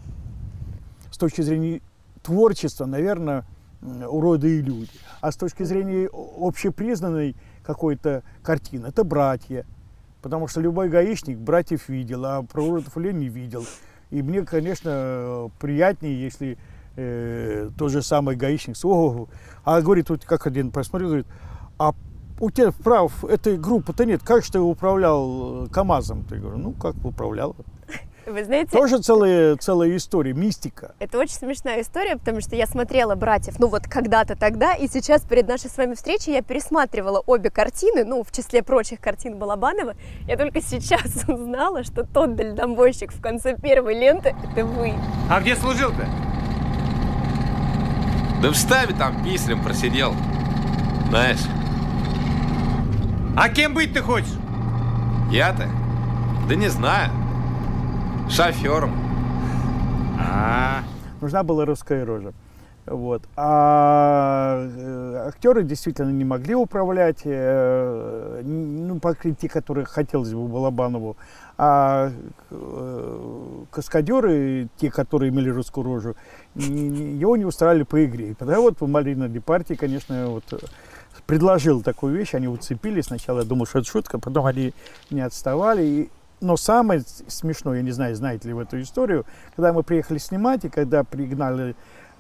С точки зрения творчества, наверное, «Уроды и люди». А с точки зрения общепризнанной какой-то картины, это «Братья». Потому что любой гаишник братьев видел, а про уродов и лень не видел. И мне, конечно, приятнее, если тот же самый гаишник, говорит, вот как один посмотрел, говорит, а у тебя прав, этой группы-то нет, как же ты управлял КАМАЗом? Я говорю, ну как управлял. Вы знаете, тоже целая история, мистика. Это очень смешная история, потому что я смотрела «Братьев», когда-то тогда, и сейчас перед нашей с вами встречей я пересматривала обе картины, в числе прочих картин Балабанова. Я только сейчас узнала, что тот дальнобойщик в конце первой ленты – это вы. А где служил-то? Да в штабе там писарем просидел, знаешь. А кем быть ты хочешь? Я-то? Да не знаю. Шофером. Нужна была русская рожа. Вот. А актеры действительно не могли управлять, по крайней мере, те, которые хотелось бы Балабанову. А каскадеры, те, которые имели русскую рожу, его не устраивали по игре. И тогда вот Марина Департи, конечно, предложил такую вещь, они уцепились. Сначала я думал, что это шутка, потом они не отставали. Но самое смешное, я не знаю, знаете ли вы эту историю, когда мы приехали снимать, и когда пригнали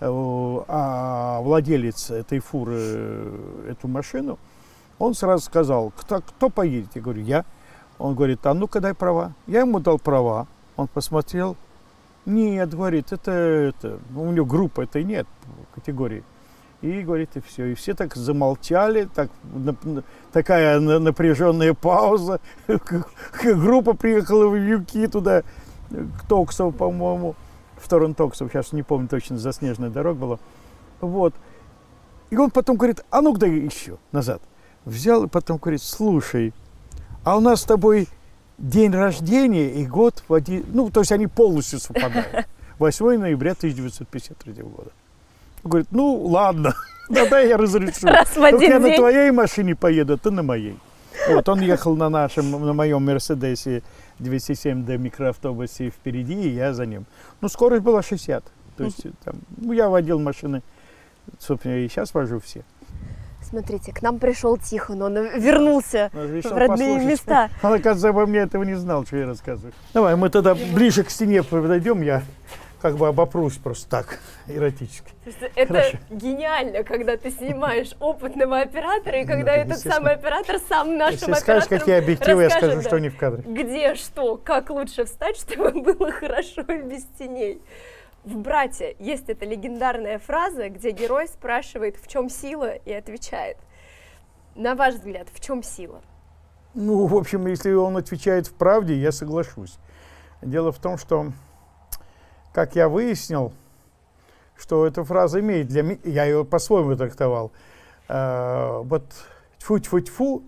владелец этой фуры эту машину, он сразу сказал, кто поедет? Я говорю, я. Он говорит, а ну-ка дай права. Я ему дал права, он посмотрел, нет, говорит, это у него группы этой нет категории. И, говорит, и все. И все так замолчали, такая напряженная пауза. Группа приехала в Юки туда, к Токсову, по-моему, в сторону Токсов, сейчас не помню точно, заснеженная дорога была. Вот. И он потом говорит, а ну-ка дай еще назад. Взял и потом говорит, слушай, а у нас с тобой день рождения и год в один... то есть они полностью совпадают. 8 ноября 1953 года. Говорит, ладно. Да, я разрешу. Раз в один Только я на день. твоей машине поеду, а ты на моей. Вот он ехал на моем Мерседесе 207D микроавтобусе впереди, и я за ним. Ну, скорость была 60. То есть там, ну, я водил машины, собственно, и сейчас вожу все. Смотрите, к нам пришел Тихон, он вернулся в родные места. Он, оказывается, обо мне этого не знал, что я рассказываю. Давай, мы тогда ближе к стене подойдем, я как бы обопрусь просто так, эротически. Это Хорошо. гениально, когда ты снимаешь опытного оператора, и когда этот самый оператор сам нашим Если скажешь, операторам какие объективы, я скажу, расскажет, что не в кадре. где, что, как лучше встать, чтобы было хорошо и без теней. В «Брате» есть эта легендарная фраза, где герой спрашивает, в чем сила, и отвечает. На ваш взгляд, в чем сила? Ну, в общем, если он отвечает в правде, я соглашусь. Дело в том, что, как я выяснил, что эта фраза имеет для меня, я ее по-своему трактовал, вот тьфу-тьфу-тьфу,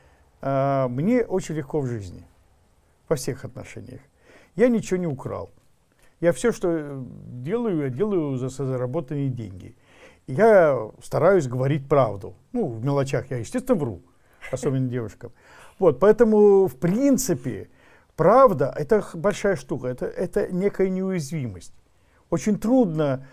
мне очень легко в жизни, во всех отношениях. Я ничего не украл. Я все, что делаю, я делаю за заработанные деньги. Я стараюсь говорить правду. Ну, в мелочах я, естественно, вру, особенно девушкам. Вот, поэтому, в принципе, правда – это большая штука, это некая неуязвимость. Очень трудно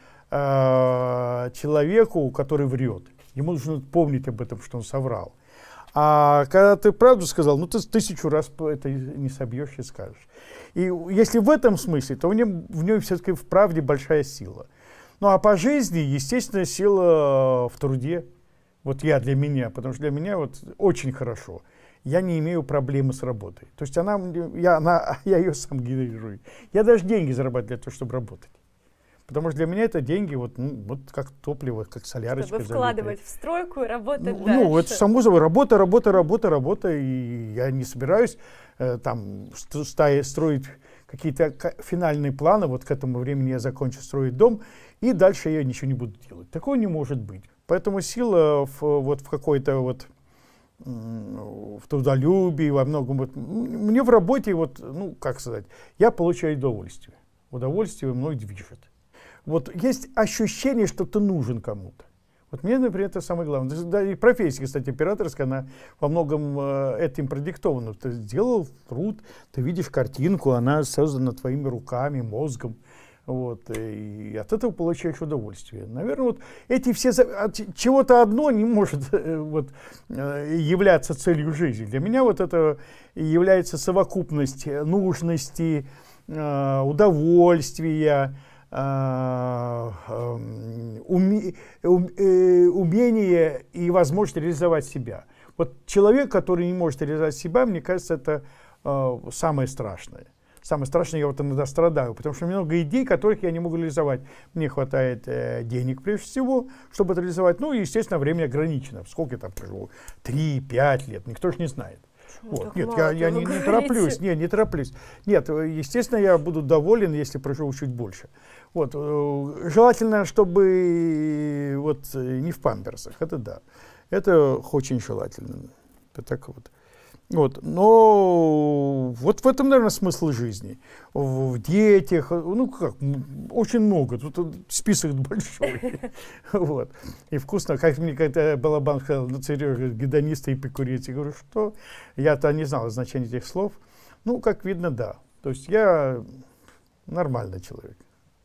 человеку, который врет. Ему нужно помнить об этом, что он соврал. А когда ты правду сказал, ну ты 1000 раз это не собьешь и скажешь. И если в этом смысле, то в нем все-таки в правде большая сила. Ну а по жизни, естественно, сила в труде. Вот для меня, потому что для меня вот очень хорошо. Я не имею проблемы с работой. То есть я ее сам генерирую. Я даже деньги зарабатываю для того, чтобы работать. Потому что для меня это деньги вот как топливо, как солярочка. Чтобы вкладывать в стройку и работать дальше. Ну, это само собой работа, и я не собираюсь там строить какие-то финальные планы, вот к этому времени я закончу строить дом, и дальше я ничего не буду делать. Такого не может быть. Поэтому сила в какой-то вот в трудолюбии, во многом. Вот, мне в работе, как сказать, я получаю удовольствие. Удовольствие мной движет. Вот есть ощущение, что ты нужен кому-то. Вот мне, например, это самое главное. Да, и профессия, кстати, операторская, она во многом этим продиктована. Ты сделал труд, ты видишь картинку, она создана твоими руками, мозгом. Вот, и от этого получаешь удовольствие. Наверное, вот эти все... Чего-то одно не может являться целью жизни. Для меня вот это является совокупность нужности, удовольствия, умение и возможность реализовать себя. Вот человек, который не может реализовать себя, мне кажется, это самое страшное. Самое страшное, я вот иногда страдаю, потому что много идей, которых я не могу реализовать. Мне хватает денег, прежде всего, чтобы это реализовать. Ну и, естественно, время ограничено. Сколько я там проживу? 3-5 лет, никто же не знает. Вот. Нет, я не тороплюсь, не тороплюсь. Нет, естественно, я буду доволен, если проживу чуть больше. Вот. Желательно, чтобы не в памперсах, это да. Это очень желательно. Это так вот. Вот. Но вот в этом, наверное, смысл жизни. В детях, очень много. Тут список большой. Вот. И вкусно. Как мне когда Балабан сказал, Сережа, гедонист и эпикуреец, я говорю, что? Я-то не знал значения этих слов. Ну, как видно, да. То есть я нормальный человек.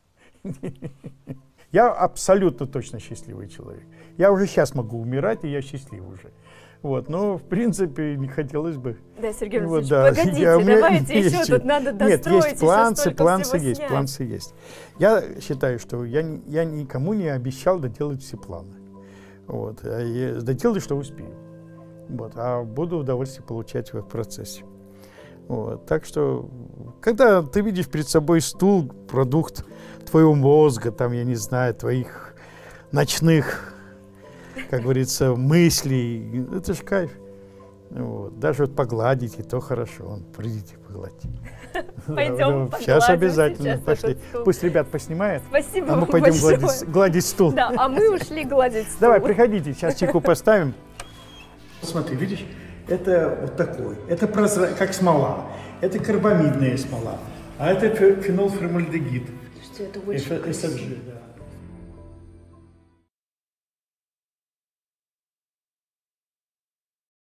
Я абсолютно точно счастливый человек. Я уже сейчас могу умирать, и я счастлив уже. Вот, но, в принципе, не хотелось бы. Да, Сергей Владимирович, погодите, давайте еще тут надо достроить. Нет, есть планцы есть. Я считаю, что я никому не обещал доделать все планы. Вот, я доделаю, что успею. Вот, а буду удовольствие получать в процессе. Вот, так что, когда ты видишь перед собой стул, продукт твоего мозга, там, я не знаю, твоих ночных, как говорится, мыслей, это же кайф. Вот. Даже вот погладить, и то хорошо. Придите, погладьте. Пойдем, сейчас обязательно. Пошли. Пусть ребят поснимают. Спасибо а мы вам пойдем большое. гладить стул. Да, а мы ушли гладить стул. Давай, приходите, сейчас чайку поставим. Смотри, видишь, это вот такой. Это как смола. Это карбамидная смола. А это фенолформальдегид. Что это очень красиво. SFG, да.